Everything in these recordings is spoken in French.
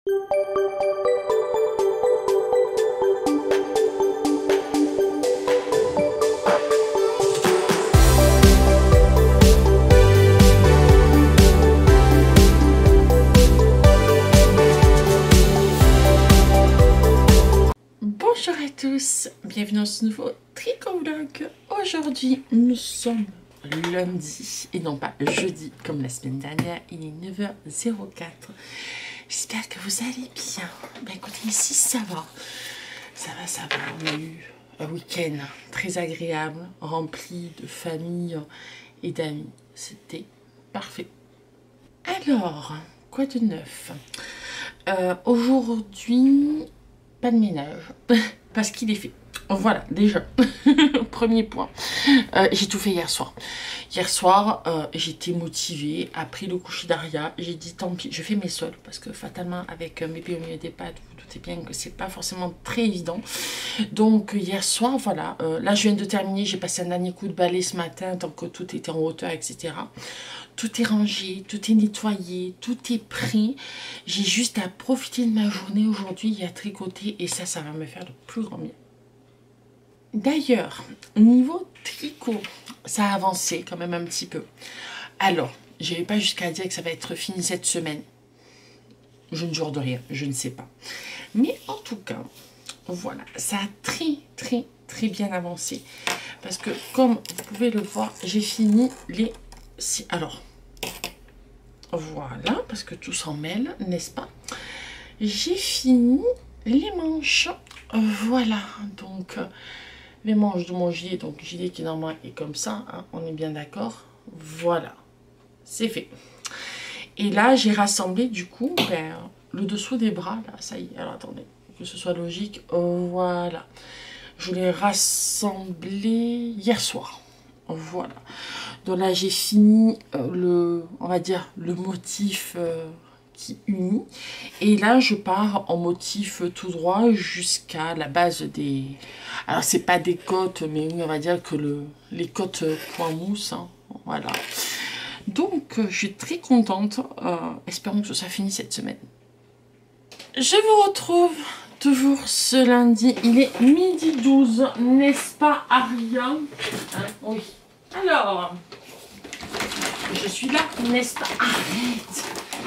Bonjour à tous, bienvenue dans ce nouveau tricot-vlog. Aujourd'hui, nous sommes lundi et non pas jeudi comme la semaine dernière. Il est 9h04. J'espère que vous allez bien. Ben écoutez, ici ça va. Ça va. On a eu un week-end très agréable, rempli de famille et d'amis. C'était parfait. Alors, quoi de neuf? Aujourd'hui, pas de ménage, parce qu'il est fait. Voilà, déjà, premier point. J'ai tout fait hier soir. Hier soir, j'étais motivée. Après le coucher d'Aria, j'ai dit tant pis, je fais mes sols. Parce que fatalement, avec mes pieds au milieu des pattes, vous doutez bien que c'est pas forcément très évident. Donc hier soir, voilà. Là, je viens de terminer. J'ai passé un dernier coup de balai ce matin, tant que tout était en hauteur, etc. Tout est rangé, tout est nettoyé, tout est prêt. J'ai juste à profiter de ma journée aujourd'hui et à tricoter. Et ça va me faire de plus grand bien. D'ailleurs, niveau tricot, ça a avancé quand même un petit peu. Alors, je vais pas jusqu'à dire que ça va être fini cette semaine. Je ne jure de rien, je ne sais pas. Mais en tout cas, voilà, ça a très bien avancé. Parce que comme vous pouvez le voir, j'ai fini les... Alors, voilà, parce que tout s'en mêle, n'est-ce pas? J'ai fini les manches. Voilà, donc... les manches de mon gilet, donc gilet qui normalement est comme ça, hein, on est bien d'accord. Voilà, c'est fait. Et là, j'ai rassemblé du coup le dessous des bras, là, ça y est. Alors attendez, que ce soit logique, voilà. Je l'ai rassemblé hier soir, voilà. Donc là, j'ai fini on va dire, le motif qui unit. Et là, je pars en motif tout droit jusqu'à la base des... Alors, c'est pas des côtes, mais oui, on va dire que les côtes point mousse, hein, voilà. Donc, je suis très contente. Espérons que ça soit fini cette semaine. Je vous retrouve toujours ce lundi. Il est 12h, n'est-ce pas, Aria? Hein, oui. Alors, je suis là, n'est-ce pas? Arrête!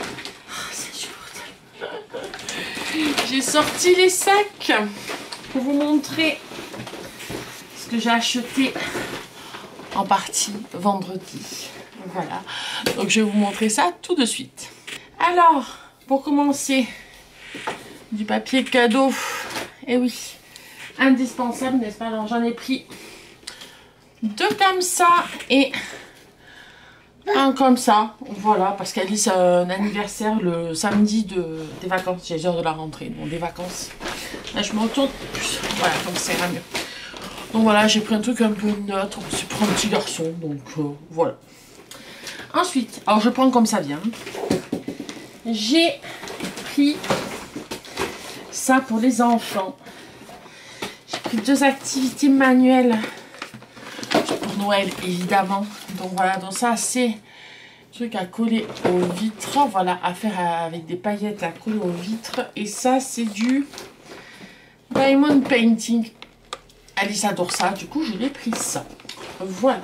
J'ai sorti les sacs pour vous montrer ce que j'ai acheté en partie vendredi. Voilà, donc je vais vous montrer ça tout de suite. Alors, pour commencer, du papier cadeau. Et oui, indispensable, n'est-ce pas? Alors j'en ai pris deux comme ça et un comme ça, voilà, parce qu'Alice a un anniversaire le samedi des vacances, j'ai l'heure de la rentrée, donc des vacances. Là, je me retourne, voilà, comme ça ira mieux. Donc voilà, j'ai pris un truc un peu neutre, c'est pour un petit garçon, donc voilà. Ensuite, alors je prends comme ça vient. J'ai pris ça pour les enfants. J'ai pris deux activités manuelles. Pour Noël évidemment, donc voilà, donc ça c'est truc à coller aux vitres, voilà, à faire avec des paillettes à coller aux vitres, et ça c'est du diamond painting. Alice adore ça, du coup je l'ai pris ça, voilà.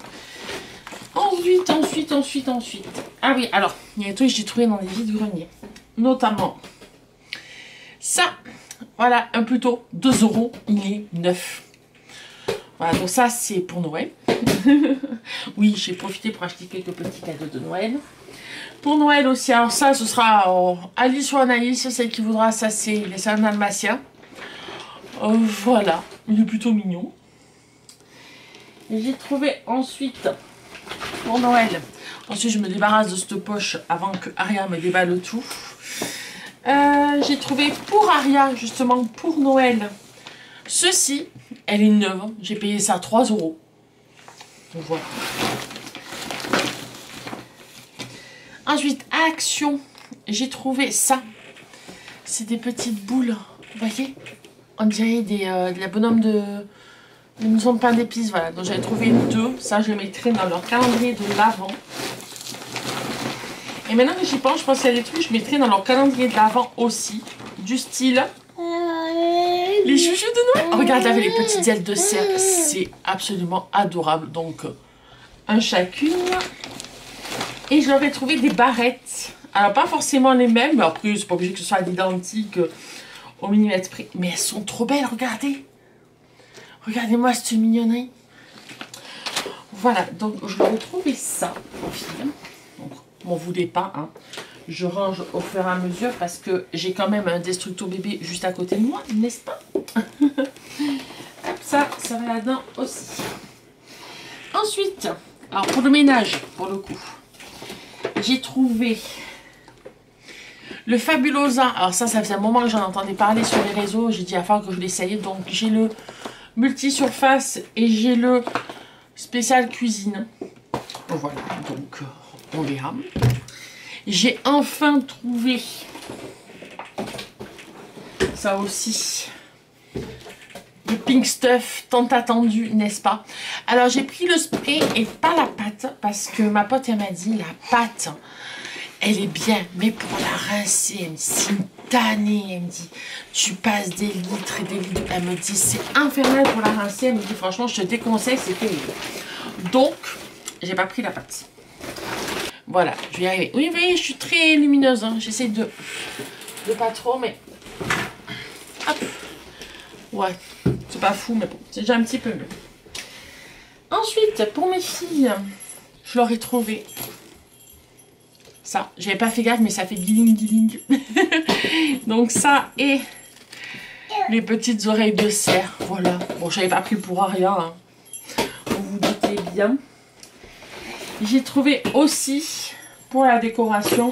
Ensuite, ah oui, alors il y a des trucs que j'ai trouvé dans les vides-greniers, notamment ça, voilà, un plateau 2 €, il est neuf. Voilà, donc ça c'est pour Noël. Oui, j'ai profité pour acheter quelques petits cadeaux de Noël. Pour Noël aussi, alors ça, ce sera Alice ou Anaïs, celle qui voudra, ça c'est les Saint Dalmatiens. Voilà, il est plutôt mignon. J'ai trouvé ensuite, pour Noël, ensuite je me débarrasse de cette poche avant que Aria me déballe tout. J'ai trouvé pour Aria, justement pour Noël, ceci, elle est neuve, j'ai payé ça 3 €. Voilà. Ensuite, à Action, j'ai trouvé ça. C'est des petites boules, vous voyez? On dirait de la bonhomme de maison de pain d'épices, voilà. Donc j'avais trouvé deux, ça je les mettrai dans leur calendrier de l'Avent. Et maintenant que j'y pense, je pense qu'il y a des trucs que je mettrai dans leur calendrier de l'Avent aussi. Du style les chouchous de Noël. Oh, regarde, là, avec les petites ailes de cerf. C'est absolument adorable. Donc, un chacune. Et je leur ai trouvé des barrettes. Alors, pas forcément les mêmes. Mais après, c'est pas obligé que ce soit identique au millimètre près. Mais elles sont trop belles, regardez. Regardez-moi cette mignonnerie. Voilà, donc je leur ai trouvé ça aux filles. Donc, m'en voulez pas, hein. Je range au fur et à mesure parce que j'ai quand même un Destructo bébé juste à côté de moi, n'est-ce pas? Hop, ça va là-dedans aussi. Ensuite, alors pour le ménage, pour le coup, j'ai trouvé le Fabulosa. Alors ça faisait un moment que j'en entendais parler sur les réseaux. J'ai dit à faire que je l'essayais. Donc j'ai le multi-surface et j'ai le spécial cuisine. Voilà, donc on verra. J'ai enfin trouvé ça aussi, le Pink Stuff tant attendu, n'est-ce pas? Alors j'ai pris le spray et pas la pâte parce que ma pote elle m'a dit la pâte elle est bien, mais pour la rincer elle me dit c'est une tannée, elle me dit tu passes des litres et des litres, elle me dit c'est infernal pour la rincer, elle me dit franchement je te déconseille, c'est terrible. Donc j'ai pas pris la pâte. Voilà, je vais y arriver. Oui, oui, je suis très lumineuse. Hein. J'essaie de pas trop, mais... Hop. Ouais, c'est pas fou, mais bon, c'est déjà un petit peu mieux. Ensuite, pour mes filles, je leur ai trouvé ça. J'avais pas fait gaffe, mais ça fait guiling, guiling. Donc ça et les petites oreilles de cerf. Voilà. Bon, j'avais pas pris pour rien. Hein. Vous vous doutez bien. J'ai trouvé aussi, pour la décoration,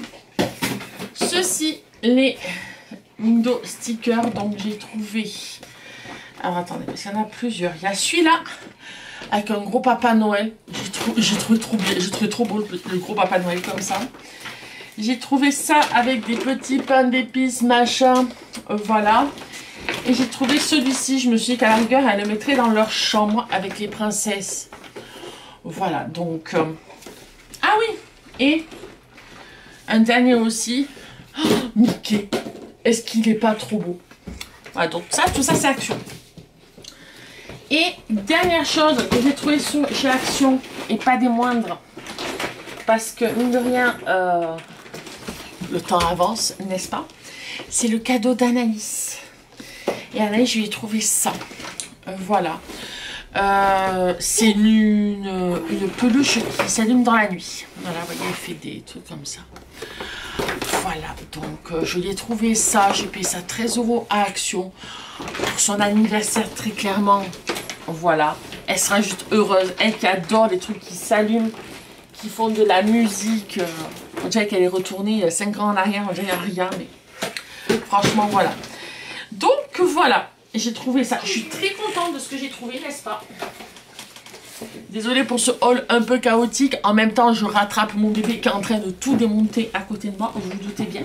ceci, les window stickers. Donc j'ai trouvé... Alors attendez, parce qu'il y en a plusieurs. Il y a celui-là, avec un gros Papa Noël. J'ai trouvé trop beau le gros Papa Noël comme ça. J'ai trouvé ça avec des petits pains d'épices, machin. Voilà. Et j'ai trouvé celui-ci. Je me suis dit qu'à la rigueur, elle le mettrait dans leur chambre avec les princesses. Voilà, donc... Ah oui, et un dernier aussi. Oh, Mickey, est-ce qu'il n'est pas trop beau? Voilà, donc ça, tout ça, c'est Action. Et dernière chose que j'ai trouvé chez Action, et pas des moindres, parce que, mine de rien, le temps avance, n'est-ce pas? C'est le cadeau d'Anaïs. Et Anaïs, je lui ai trouvé ça. Voilà. C'est une peluche qui s'allume dans la nuit. Voilà, vous voyez, elle fait des trucs comme ça. Voilà, donc je lui ai trouvé ça. J'ai payé ça 13 € à Action pour son anniversaire, très clairement. Voilà, elle sera juste heureuse. Elle qui adore les trucs qui s'allument, qui font de la musique. On dirait qu'elle est retournée 5 ans en arrière, on dirait rien, mais franchement, voilà. Donc voilà. J'ai trouvé ça. Je suis très contente de ce que j'ai trouvé, n'est-ce pas? Désolée pour ce haul un peu chaotique. En même temps, je rattrape mon bébé qui est en train de tout démonter à côté de moi. Vous vous doutez bien.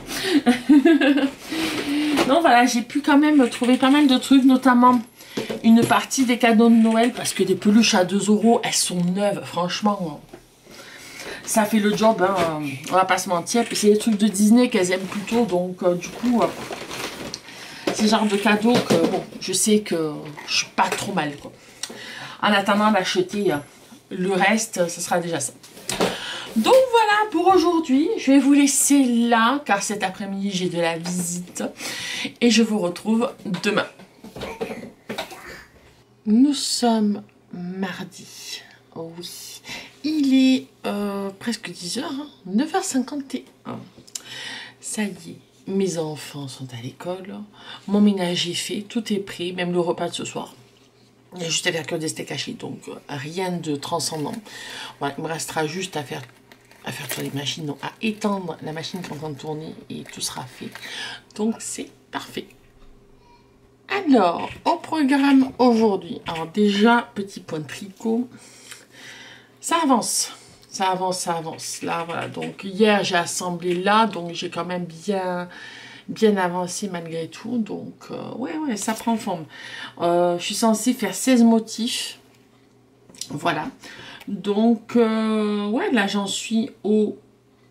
Donc voilà, j'ai pu quand même trouver pas mal de trucs, notamment une partie des cadeaux de Noël. Parce que des peluches à 2 €, elles sont neuves. Franchement, ça fait le job. Hein. On va pas se mentir. Puis c'est des trucs de Disney qu'elles aiment plutôt. Donc du coup... c'est le genre de cadeau que, bon, je sais que je suis pas trop mal, quoi. En attendant d'acheter le reste, ce sera déjà ça. Donc voilà pour aujourd'hui. Je vais vous laisser là, car cet après-midi, j'ai de la visite. Et je vous retrouve demain. Nous sommes mardi. Oh oui. Il est presque 10 h, hein, 9 h 51. Ça y est. Mes enfants sont à l'école, mon ménage est fait, tout est prêt, même le repas de ce soir. Il y a juste à faire que des steaks hachés, donc rien de transcendant. Voilà, il me restera juste à faire sur les machines, donc à étendre la machine qui est en train de tourner et tout sera fait. Donc c'est parfait. Alors, au programme aujourd'hui, alors déjà, petit point de tricot, ça avance. Ça avance, ça avance. Là, voilà. Donc, hier, j'ai assemblé là. Donc, j'ai quand même bien avancé malgré tout. Donc, ouais, ça prend forme. Je suis censée faire 16 motifs. Voilà. Donc, ouais, là, j'en suis au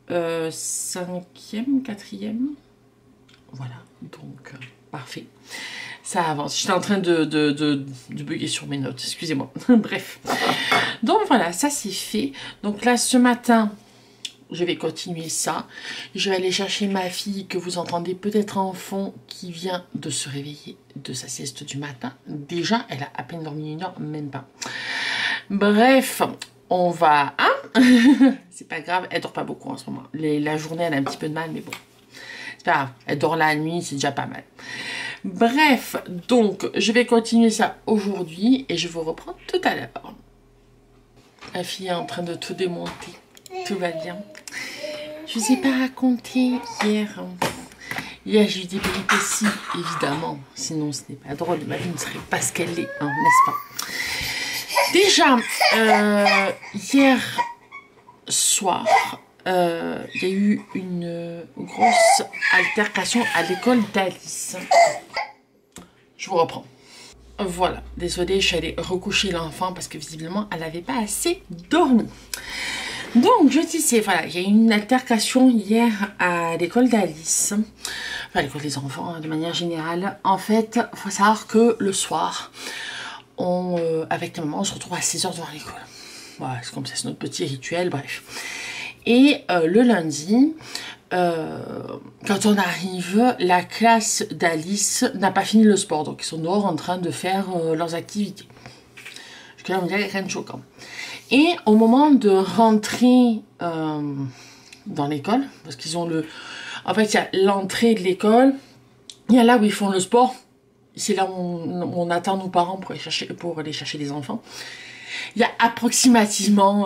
5e, 4e. Voilà, donc parfait. Ça avance. J'étais en train de bugger sur mes notes, excusez-moi. Bref. Donc voilà, ça c'est fait. Donc là, ce matin, je vais continuer ça. Je vais aller chercher ma fille que vous entendez peut-être en fond qui vient de se réveiller de sa sieste du matin. Déjà, elle a à peine dormi 1 heure, même pas. Bref, on va... Hein. C'est pas grave, elle dort pas beaucoup en ce moment. La journée, elle a un petit peu de mal, mais bon. C'est pas grave, elle dort la nuit, c'est déjà pas mal. Bref, donc, je vais continuer ça aujourd'hui et je vous reprends tout à l'heure. La fille est en train de tout démonter. Tout va bien. Je vous ai pas raconté hier. Hier, j'ai eu des péripéties, évidemment. Sinon, ce n'est pas drôle. Ma vie ne serait pas ce qu'elle est, hein, n'est-ce pas? Déjà, hier soir, il y a eu une grosse altercation à l'école d'Alice. Je vous reprends. Voilà, désolée, je suis allée recoucher l'enfant parce que visiblement, elle n'avait pas assez dormi. Donc, je disais, voilà, il y a eu une altercation hier à l'école d'Alice. Enfin, l'école des enfants, hein, de manière générale. En fait, il faut savoir que le soir, avec ta maman, on se retrouve à 16 h devant l'école. Voilà, c'est comme ça, c'est notre petit rituel, bref. Et le lundi, quand on arrive, la classe d'Alice n'a pas fini le sport. Donc, ils sont dehors en train de faire leurs activités. Jusque-là, on dirait rien de choquant. Et au moment de rentrer dans l'école, parce qu'ils ont le... En fait, il y a l'entrée de l'école, il y a là où ils font le sport. C'est là où on attend nos parents pour aller chercher les enfants. Il y a approximativement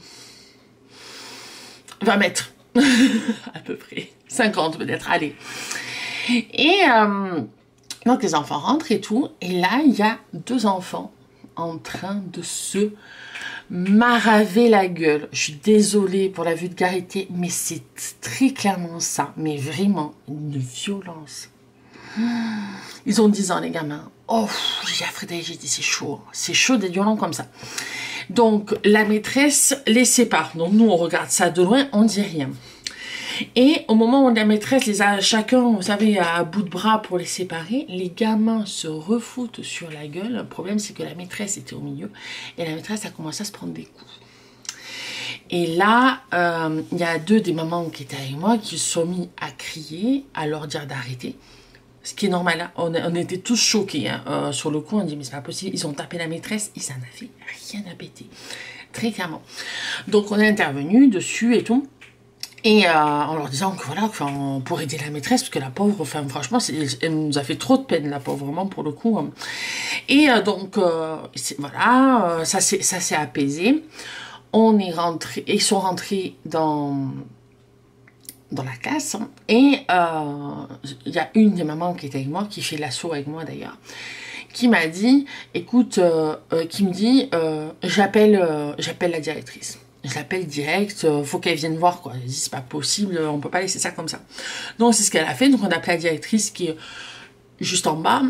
20 mètres, à peu près, 50 peut-être, allez. Et donc les enfants rentrent et tout, et là, il y a 2 enfants en train de se maraver la gueule. Je suis désolée pour la vulgarité, mais c'est très clairement ça, mais vraiment une violence. Ils ont 10 ans, les gamins. Oh, j'ai dit à Frédéric, j'ai dit, c'est chaud d'être violent comme ça. Donc, la maîtresse les sépare. Donc, nous, on regarde ça de loin, on dit rien. Et au moment où la maîtresse les a chacun, vous savez, à bout de bras pour les séparer, les gamins se refoutent sur la gueule. Le problème, c'est que la maîtresse était au milieu et la maîtresse a commencé à se prendre des coups. Et là, il y a 2 des mamans qui étaient avec moi qui se sont mis à crier, à leur dire d'arrêter. Ce qui est normal, hein. On était tous choqués. Hein. Sur le coup, on dit, mais c'est pas possible. Ils ont tapé la maîtresse, ils n'en avaient rien à péter. Très clairement. Donc, on est intervenu dessus et tout. Et en leur disant que voilà, enfin, pour aider la maîtresse, parce que la pauvre, enfin, franchement, elle nous a fait trop de peine, la pauvre, vraiment, pour le coup. Hein. Et donc, voilà, ça s'est apaisé. On est rentré, ils sont rentrés dans la classe, hein, et il y a une des mamans qui était avec moi, qui fait l'assaut avec moi d'ailleurs, qui m'a dit, écoute, qui me dit, j'appelle la directrice. Je l'appelle direct, faut qu'elle vienne voir, quoi. Elle dit, c'est pas possible, on peut pas laisser ça comme ça. Donc, c'est ce qu'elle a fait. Donc, on a appelé la directrice qui est juste en bas.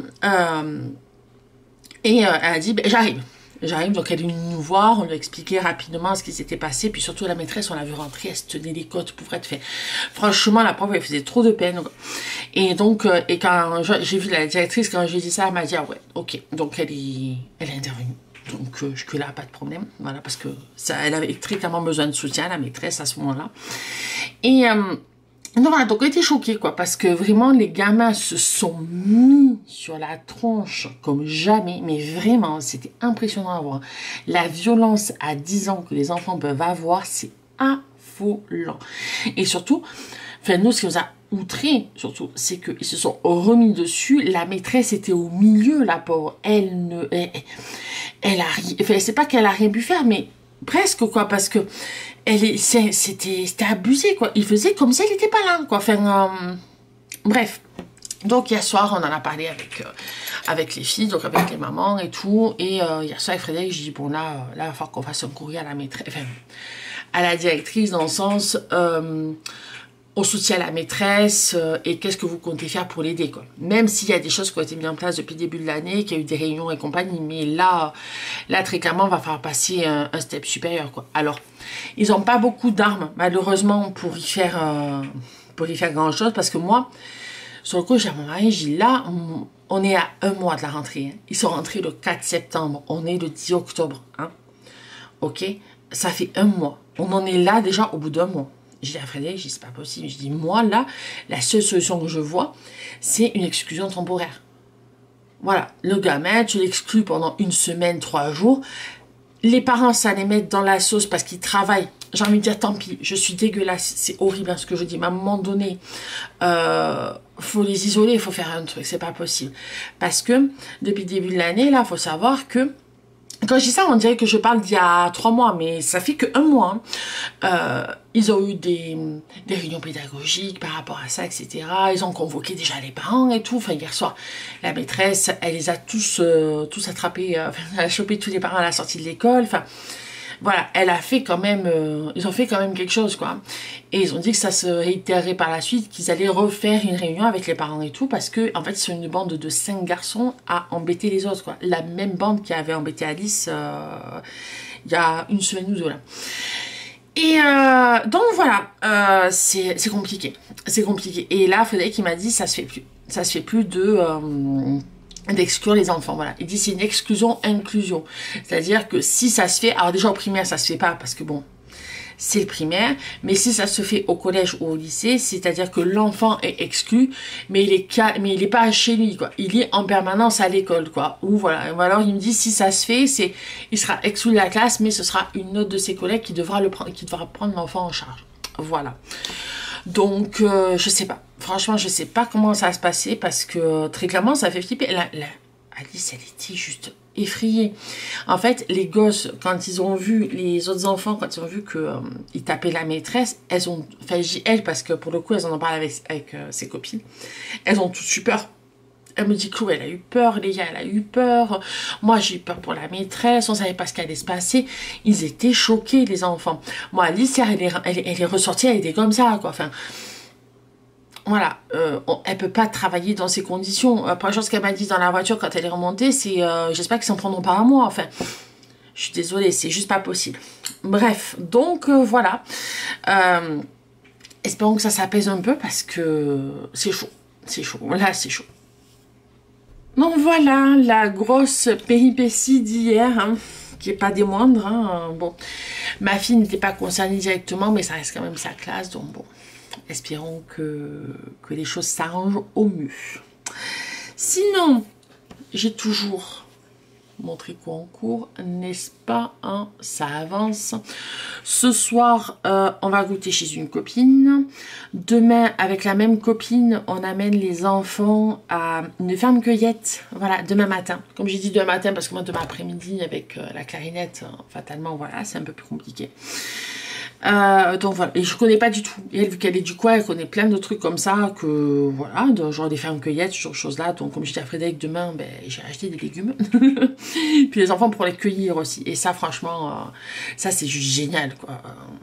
Et elle a dit, ben, j'arrive. J'arrive, donc elle est venue nous voir, on lui a expliqué rapidement ce qui s'était passé. Puis surtout, la maîtresse, on l'a vu rentrer, elle se tenait les côtes, pour être fait. Franchement, la pauvre, elle faisait trop de peine. Et donc, et quand j'ai vu la directrice, quand j'ai dit ça, elle m'a dit, ah ouais, ok. Donc, elle est intervenue. Donc, jusque-là, pas de problème. Voilà, parce que ça, elle avait très clairement besoin de soutien, la maîtresse, à ce moment-là. Et non, voilà, donc on était choqués, quoi, parce que vraiment, les gamins se sont mis sur la tronche comme jamais, mais vraiment, c'était impressionnant à voir. La violence à 10 ans que les enfants peuvent avoir, c'est affolant. Et surtout, enfin, nous, ce qui nous a outrés, surtout, c'est qu'ils se sont remis dessus. La maîtresse était au milieu, la pauvre. Elle sait pas qu'elle a rien pu faire, mais presque, quoi, parce que c'était abusé, quoi. Il faisait comme si elle n'était pas là, quoi. Enfin, bref. Donc, hier soir, on en a parlé avec les filles, donc avec les mamans et tout. Et hier soir, avec Frédéric, j'ai dit, bon, là, il va falloir qu'on fasse un courrier à la maîtresse, enfin, à la directrice, dans le sens... au soutien à la maîtresse et qu'est-ce que vous comptez faire pour l'aider, quoi. Même s'il y a des choses qui ont été mises en place depuis le début de l'année, qu'il y a eu des réunions et compagnie, mais là très clairement, on va falloir passer un step supérieur, quoi. Alors, ils n'ont pas beaucoup d'armes, malheureusement, pour y faire grand-chose, parce que moi, sur le coup, j'ai à mon mari, j'ai dit là, on est à 1 mois de la rentrée. Hein. Ils sont rentrés le 4 septembre, on est le 10 octobre. Hein. Ok, ça fait 1 mois. On en est là déjà au bout d'1 mois. J'ai dit à Frédéric, c'est pas possible. Je dis, moi là, la seule solution que je vois, c'est une exclusion temporaire. Voilà, le gamin, tu l'exclus pendant 1 semaine, 3 jours. Les parents, ça les met dans la sauce parce qu'ils travaillent. J'ai envie de dire, tant pis, je suis dégueulasse, c'est horrible hein, ce que je dis. Mais à un moment donné, faut les isoler, il faut faire un truc, c'est pas possible. Parce que, depuis le début de l'année, là, faut savoir que, quand je dis ça, on dirait que je parle d'il y a 3 mois, mais ça fait que 1 mois. Hein. Ils ont eu des réunions pédagogiques par rapport à ça, etc. Ils ont convoqué déjà les parents et tout. Enfin, hier soir, la maîtresse, elle les a tous attrapés, elle a chopé tous les parents à la sortie de l'école. Enfin, voilà, elle a fait quand même, ils ont fait quand même quelque chose, quoi. Et ils ont dit que ça se réitérerait par la suite, qu'ils allaient refaire une réunion avec les parents et tout, parce que en fait, ils sont une bande de 5 garçons à embêter les autres, quoi. La même bande qui avait embêté Alice il y a 1 semaine ou 2, là. Et donc voilà, c'est compliqué, c'est compliqué. Et là, Frédéric, il m'a dit, ça se fait plus d'exclure les enfants, voilà. Il dit c'est une exclusion-inclusion. C'est-à-dire que si ça se fait, alors déjà au primaire ça se fait pas parce que bon, c'est le primaire, mais si ça se fait au collège ou au lycée, c'est-à-dire que l'enfant est exclu, mais il est pas chez lui, quoi. Il est en permanence à l'école, quoi. Ou voilà. Ou alors il me dit si ça se fait, il sera exclu de la classe, mais ce sera une autre de ses collègues qui devra prendre l'enfant en charge. Voilà. Donc, je sais pas. Franchement, je sais pas comment ça va se passer parce que très clairement, ça fait flipper. Alice, elle était juste effrayée. En fait, les gosses, quand ils ont vu, les autres enfants, quand ils ont vu qu'ils tapaient la maîtresse, elles ont, enfin, je dis elles parce que pour le coup, elles en ont parlé avec ses copines. Elles ont toutes eu peur. Elle me dit, Chloé, elle a eu peur, Léa, elle a eu peur. Moi, j'ai eu peur pour la maîtresse, on savait pas ce qui allait se passer. Ils étaient choqués, les enfants. Moi, Alice, elle est ressortie, elle était comme ça, quoi. Enfin, voilà, elle peut pas travailler dans ces conditions. Première chose qu'elle m'a dit dans la voiture quand elle est remontée, c'est j'espère qu'ils s'en prendront pas à moi. Enfin, je suis désolée, c'est juste pas possible. Bref, donc voilà. Espérons que ça s'apaise un peu parce que c'est chaud. C'est chaud, là c'est chaud. Donc voilà, la grosse péripétie d'hier, hein, qui n'est pas des moindres. Hein. Bon, ma fille n'était pas concernée directement, mais ça reste quand même sa classe, donc bon, espérons que les choses s'arrangent au mieux. Sinon, j'ai toujours mon tricot en cours, n'est-ce pas, hein, ça avance. Ce soir, on va goûter chez une copine. Demain, avec la même copine, on amène les enfants à une ferme cueillette. Voilà, demain matin. Comme j'ai dit demain matin, parce que moi, demain après-midi, avec la clarinette, fatalement, voilà, c'est un peu plus compliqué. Donc voilà, et je connais pas du tout. Et elle, vu qu'elle est du coin, elle connaît plein de trucs comme ça, que voilà, genre des fermes cueillettes, ce genre de choses là. Donc comme je dis à Frédéric, demain, ben, j'ai acheté des légumes. Puis les enfants pour les cueillir aussi. Et ça, franchement, ça c'est juste génial, quoi.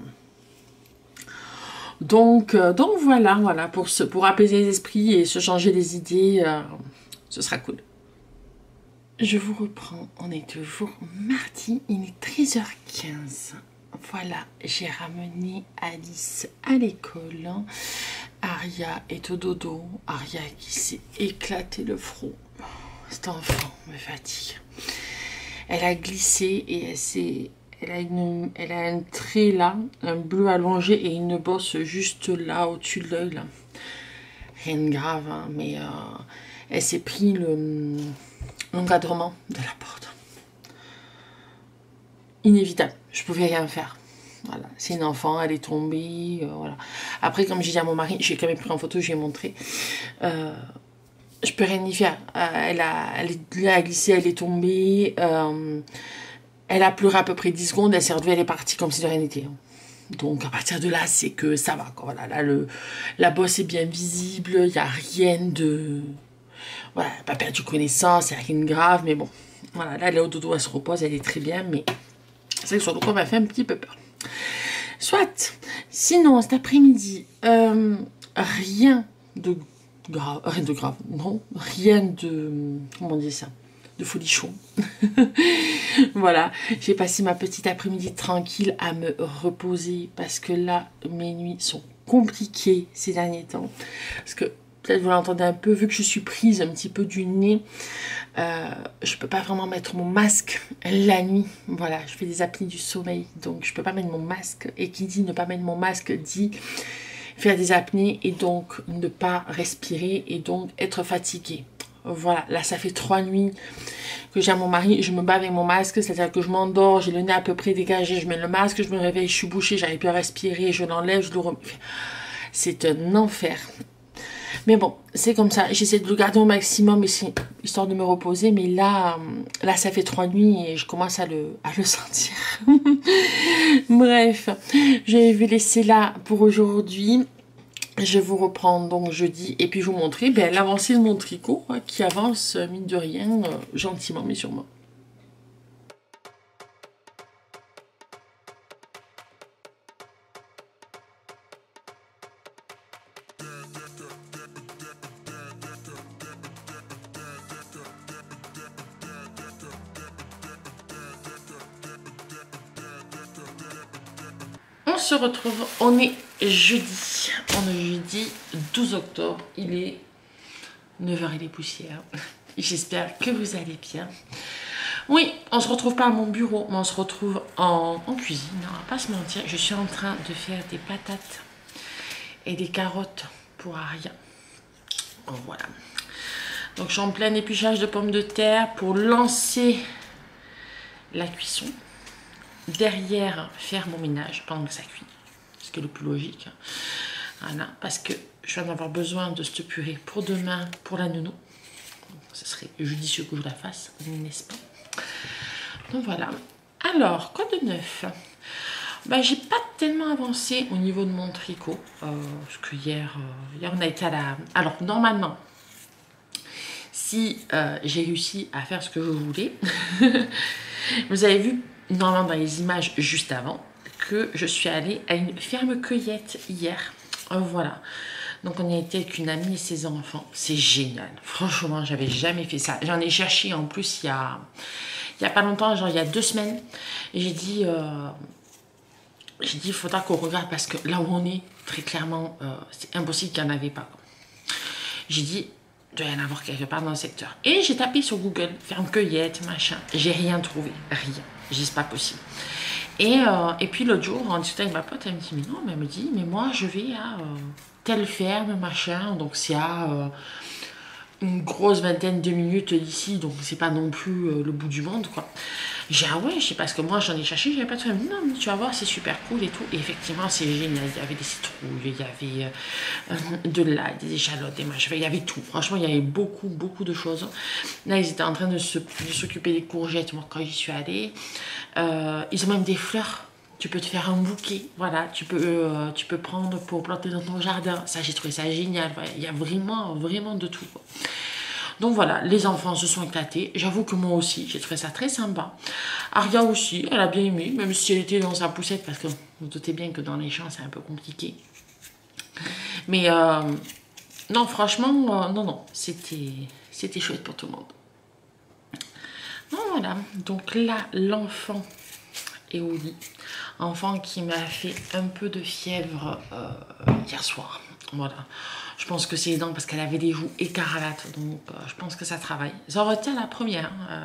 Donc voilà, pour apaiser les esprits et se changer les idées, ce sera cool. Je vous reprends, on est toujours mardi, il est 13h15. Voilà, j'ai ramené Alice à l'école. Aria est au dodo. Aria qui s'est éclaté le front. Cet enfant me fatigue. Elle a glissé et elle a un trait là, un bleu allongé et une bosse juste là, au-dessus de l'œil. Rien de grave, hein, mais elle s'est pris l'encadrement de la porte. Inévitable, je pouvais rien faire. Voilà, c'est une enfant, elle est tombée, voilà. Après, comme j'ai dit à mon mari, j'ai quand même pris en photo, je lui ai montré. Je peux rien y faire. Elle a glissé, elle est tombée. Elle a pleuré à peu près 10 secondes, elle s'est relevée, elle est partie comme si de rien n'était. Donc à partir de là, c'est que ça va, quoi. Voilà, là, la bosse est bien visible, il n'y a rien de... Voilà, elle n'a pas perdu connaissance, il n'y a rien de grave, mais bon. Voilà, là, elle est au dodo, elle se repose, elle est très bien, mais c'est vrai que sur le coup, elle m'a fait un petit peu peur. Soit. Sinon, cet après-midi, rien de grave, non, rien de, comment on dit ça, de folichon. Voilà, j'ai passé ma petite après-midi tranquille à me reposer parce que là, mes nuits sont compliquées ces derniers temps. Parce que, peut-être vous l'entendez un peu, vu que je suis prise un petit peu du nez, je peux pas vraiment mettre mon masque la nuit. Voilà, je fais des apnées du sommeil, donc je peux pas mettre mon masque. Et qui dit ne pas mettre mon masque dit faire des apnées et donc ne pas respirer et donc être fatigué. Voilà, là ça fait 3 nuits que j'ai à mon mari, je me bats avec mon masque, c'est-à-dire que je m'endors, j'ai le nez à peu près dégagé, je mets le masque, je me réveille, je suis bouchée, j'arrive plus à respirer, je l'enlève, je le remets. C'est un enfer. Mais bon, c'est comme ça, j'essaie de le garder au maximum histoire de me reposer, mais là ça fait 3 nuits et je commence à le sentir. Bref, je vais laisser là pour aujourd'hui. Je vous reprends donc jeudi et puis je vous montrer l'avancée de mon tricot qui avance mine de rien gentiment mais sûrement. On se retrouve, on est jeudi 12 octobre, il est 9h et les poussières. J'espère que vous allez bien. Oui, on se retrouve pas à mon bureau, mais on se retrouve en cuisine, on va pas se mentir. Je suis en train de faire des patates et des carottes pour Aria. Voilà. Donc je suis en plein épluchage de pommes de terre pour lancer la cuisson. Derrière, faire mon ménage pendant que ça cuit, ce qui est le plus logique. Voilà, parce que je vais en avoir besoin de cette purée pour demain, pour la nounou. Ce serait judicieux que je la fasse, n'est-ce pas? Donc voilà. Alors, quoi de neuf? J'ai pas tellement avancé au niveau de mon tricot. Parce que hier on a été à la... Alors, normalement, si j'ai réussi à faire ce que je voulais, vous avez vu normalement dans les images juste avant que je suis allée à une ferme cueillette hier. Voilà. Donc on y a été avec une amie et ses enfants. C'est génial. Franchement, j'avais jamais fait ça. J'en ai cherché en plus il y a pas longtemps, genre il y a 2 semaines. Et j'ai dit il faudra qu'on regarde parce que là où on est, très clairement, c'est impossible qu'il n'y en avait pas. J'ai dit, il doit y en avoir quelque part dans le secteur. Et j'ai tapé sur Google, ferme cueillette, machin. J'ai rien trouvé, rien. J'ai dit, c'est pas possible. Et puis l'autre jour, en discutant avec ma pote, elle me dit, mais non, mais elle me dit, mais moi je vais à telle ferme, machin. Donc c'est à une grosse vingtaine de minutes d'ici, donc c'est pas non plus le bout du monde, quoi. J'ai dit, ah ouais, je sais, parce que moi j'en ai cherché, j'avais pas de famille. Non, mais tu vas voir, c'est super cool et tout. Et effectivement, c'est génial. Il y avait des citrouilles, il y avait de l'ail, des échalotes, des machins, il y avait tout. Franchement, il y avait beaucoup, beaucoup de choses. Là, ils étaient en train de s'occuper des courgettes, moi, quand j'y suis allée. Ils ont même des fleurs. Tu peux te faire un bouquet, voilà, tu peux prendre pour planter dans ton jardin. Ça, j'ai trouvé ça génial. Voilà. Il y a vraiment, vraiment de tout, quoi. Donc voilà, les enfants se sont éclatés. J'avoue que moi aussi, j'ai trouvé ça très sympa. Aria aussi, elle a bien aimé, même si elle était dans sa poussette, parce que vous vous doutez bien que dans les champs, c'est un peu compliqué. Mais non, franchement, non, c'était chouette pour tout le monde. Donc voilà, donc là, l'enfant est au lit. Enfant qui m'a fait un peu de fièvre hier soir. Voilà. Je pense que c'est aidant parce qu'elle avait des joues écarlates. Donc je pense que ça travaille. Ça retient la première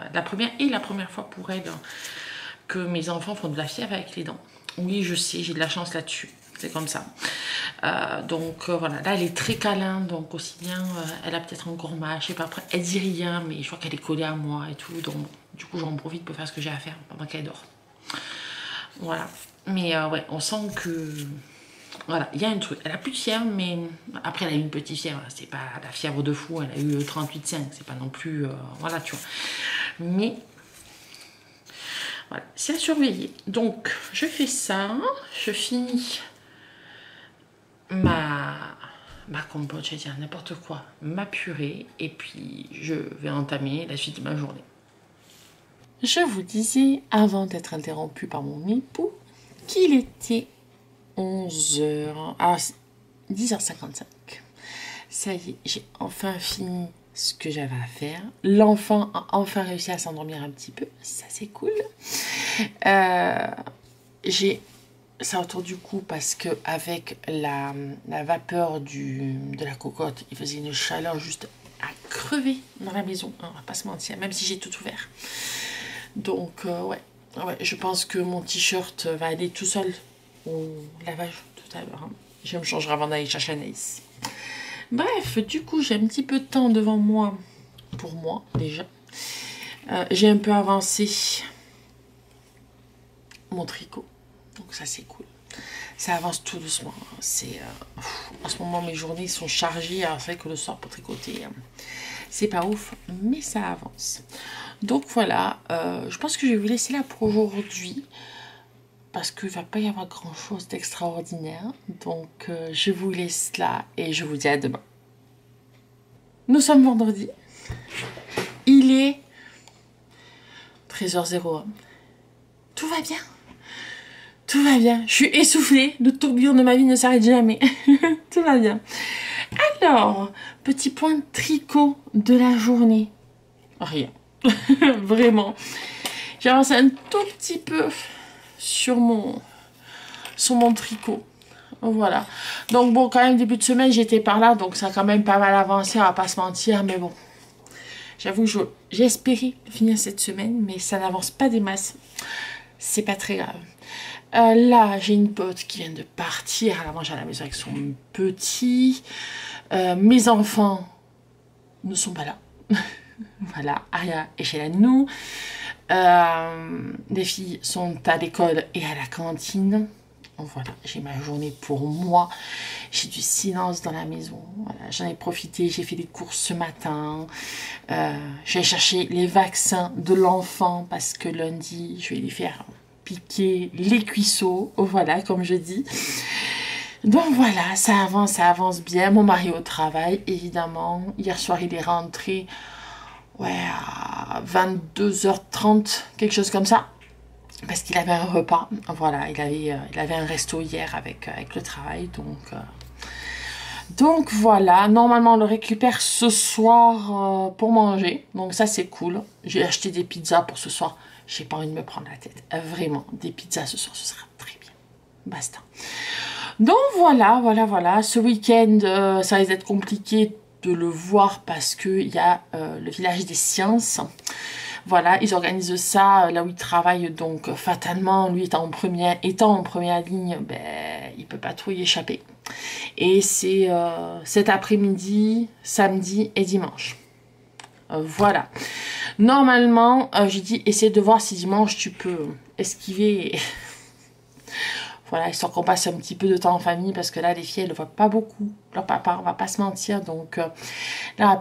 fois pour elle que mes enfants font de la fièvre avec les dents. Oui, je sais, j'ai de la chance là-dessus. C'est comme ça. Donc voilà, là elle est très câlin. Donc aussi bien, elle a peut-être encore mal. Je sais pas, après, elle dit rien, mais je vois qu'elle est collée à moi et tout. Donc du coup, j'en profite pour faire ce que j'ai à faire pendant qu'elle dort. Voilà, mais ouais, on sent que voilà, il y a un truc. Elle a plus de fièvre, mais après elle a eu une petite fièvre. C'est pas la fièvre de fou, elle a eu 38,5. C'est pas non plus voilà, tu vois. Mais voilà, c'est à surveiller. Donc je fais ça, je finis ma compote, je vais dire n'importe quoi, ma purée, et puis je vais entamer la suite de ma journée. Je vous disais, avant d'être interrompue par mon époux, qu'il était 11h. Ah, 10h55. Ça y est, j'ai enfin fini ce que j'avais à faire. L'enfant a enfin réussi à s'endormir un petit peu. Ça, c'est cool. Ça autour du cou parce que avec la vapeur de la cocotte, il faisait une chaleur juste à crever dans la maison. On va pas se mentir, même si j'ai tout ouvert. Donc, ouais, je pense que mon t-shirt va aller tout seul au lavage tout à l'heure. Hein. Je me changerai avant d'aller chercher Anaïs. Bref, du coup, j'ai un petit peu de temps devant moi, pour moi, déjà. J'ai un peu avancé mon tricot. Donc ça, c'est cool. Ça avance tout doucement. En ce moment, mes journées sont chargées. Alors, c'est vrai que le soir, pour tricoter, c'est pas ouf, mais ça avance. Donc, voilà. Je pense que je vais vous laisser là pour aujourd'hui. Parce qu'il ne va pas y avoir grand-chose d'extraordinaire. Donc, je vous laisse là et je vous dis à demain. Nous sommes vendredi. Il est 13h01. Tout va bien. Tout va bien. Je suis essoufflée. Le tourbillon de ma vie ne s'arrête jamais. Tout va bien. Alors, petit point de tricot de la journée. Rien. Vraiment. J'ai avancé un tout petit peu sur mon tricot. Voilà. Donc bon, quand même, début de semaine, j'étais par là. Donc ça a quand même pas mal avancé, on va pas se mentir. Mais bon, j'avoue, j'ai espéré finir cette semaine. Mais ça n'avance pas des masses. C'est pas très grave. Là, j'ai une pote qui vient de partir. Elle a mangé à la maison avec son petit. Mes enfants ne sont pas là. Voilà, Aria est chez la nounou. Les filles sont à l'école et à la cantine. Voilà, j'ai ma journée pour moi. J'ai du silence dans la maison. Voilà, j'en ai profité, j'ai fait des courses ce matin. J'ai cherché les vaccins de l'enfant parce que lundi, je vais lui faire piquer les cuisseaux. Voilà, comme je dis. Donc voilà, ça avance bien. Mon mari au travail, évidemment. Hier soir, il est rentré à 22h30, quelque chose comme ça. Parce qu'il avait un repas. Voilà, il avait un resto hier avec le travail. Donc voilà, normalement on le récupère ce soir pour manger. Donc ça c'est cool. J'ai acheté des pizzas pour ce soir. J'ai pas envie de me prendre la tête. Vraiment, des pizzas ce soir, ce sera très bien. Basta. Donc voilà. Ce week-end, ça risque d'être compliqué de le voir parce qu'il y a le village des sciences. Voilà, ils organisent ça là où ils travaillent, donc fatalement, lui étant en première ligne, il ne peut pas trop y échapper. Et c'est cet après-midi, samedi et dimanche. Voilà. Normalement, j'ai dit, essaie de voir si dimanche tu peux esquiver. Voilà, histoire qu'on passe un petit peu de temps en famille, parce que là, les filles, elles ne voient pas beaucoup leur papa, on va pas se mentir. Donc, là,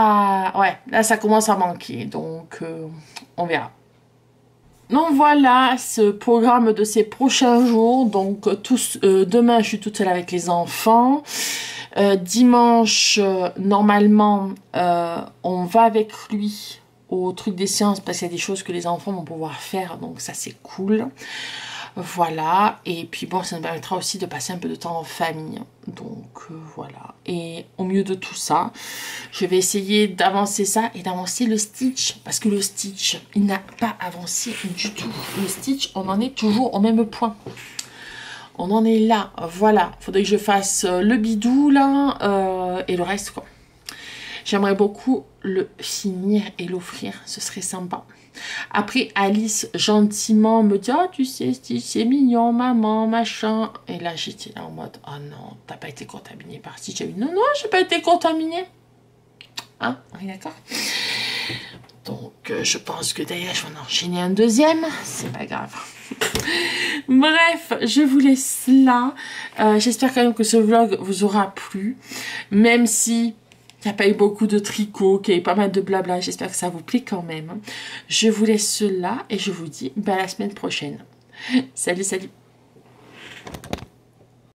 ça commence à manquer. Donc, on verra. Donc, voilà ce programme de ces prochains jours. Donc, demain, je suis toute seule avec les enfants. Dimanche, normalement, on va avec lui au truc des sciences, parce qu'il y a des choses que les enfants vont pouvoir faire. Donc, ça, c'est cool. Voilà, et puis bon, ça nous permettra aussi de passer un peu de temps en famille. Donc voilà, et au milieu de tout ça, je vais essayer d'avancer ça et d'avancer le stitch. Parce que le stitch, il n'a pas avancé du tout. Le stitch, on en est toujours au même point. On en est là, voilà. Faudrait que je fasse le bidou là, et le reste quoi. J'aimerais beaucoup le finir et l'offrir, ce serait sympa. Après, Alice, gentiment, me dit « Oh, tu sais, c'est mignon, maman, machin. » Et là, j'étais là en mode « Oh non, t'as pas été contaminée par Stitch. » J'ai dit « Non, j'ai pas été contaminée. » Hein, on est d'accord? Donc, je pense que d'ailleurs, je vais en enchaîner un deuxième. C'est pas grave. Bref, je vous laisse là. J'espère quand même que ce vlog vous aura plu. Même si... il n'y a pas eu beaucoup de tricot, qu'il y a eu pas mal de blabla. J'espère que ça vous plaît quand même. Je vous laisse là et je vous dis à la semaine prochaine. Salut, salut.